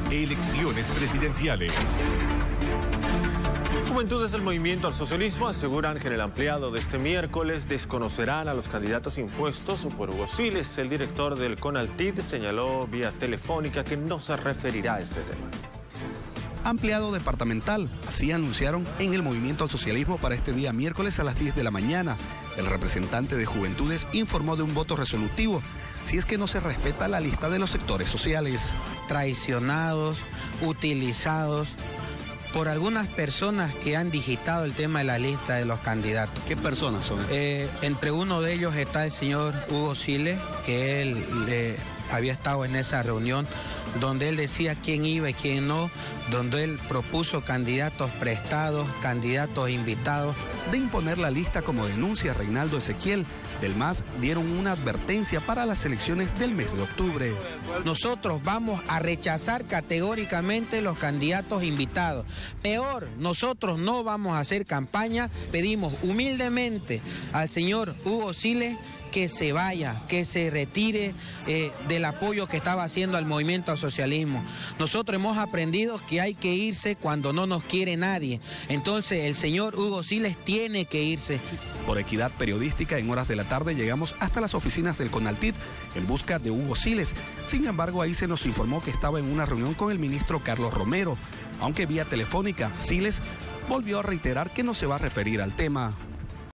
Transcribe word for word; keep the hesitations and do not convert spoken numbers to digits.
Elecciones presidenciales. Juventudes del Movimiento al Socialismo aseguran que en el ampliado de este miércoles desconocerán a los candidatos impuestos por Hugo Siles. El director del CONALTID señaló vía telefónica que no se referirá a este tema. Ampliado departamental, así anunciaron en el Movimiento al Socialismo para este día miércoles a las diez de la mañana. El representante de Juventudes informó de un voto resolutivo, si es que no se respeta la lista de los sectores sociales. Traicionados, utilizados por algunas personas que han digitado el tema de la lista de los candidatos. ¿Qué personas son? Eh, entre uno de ellos está el señor Hugo Siles, que él eh, había estado en esa reunión, donde él decía quién iba y quién no, donde él propuso candidatos prestados, candidatos invitados. De imponer la lista como denuncia Reinaldo Ezequiel, del M A S dieron una advertencia para las elecciones del mes de octubre. Nosotros vamos a rechazar categóricamente los candidatos invitados. Peor, nosotros no vamos a hacer campaña. Pedimos humildemente al señor Hugo Siles que se vaya, que se retire eh, del apoyo que estaba haciendo al movimiento al socialismo. Nosotros hemos aprendido que hay que irse cuando no nos quiere nadie. Entonces el señor Hugo Siles tiene que irse. Por equidad periodística, en horas de la tarde llegamos hasta las oficinas del CONALTID en busca de Hugo Siles. Sin embargo, ahí se nos informó que estaba en una reunión con el ministro Carlos Romero. Aunque vía telefónica, Siles volvió a reiterar que no se va a referir al tema.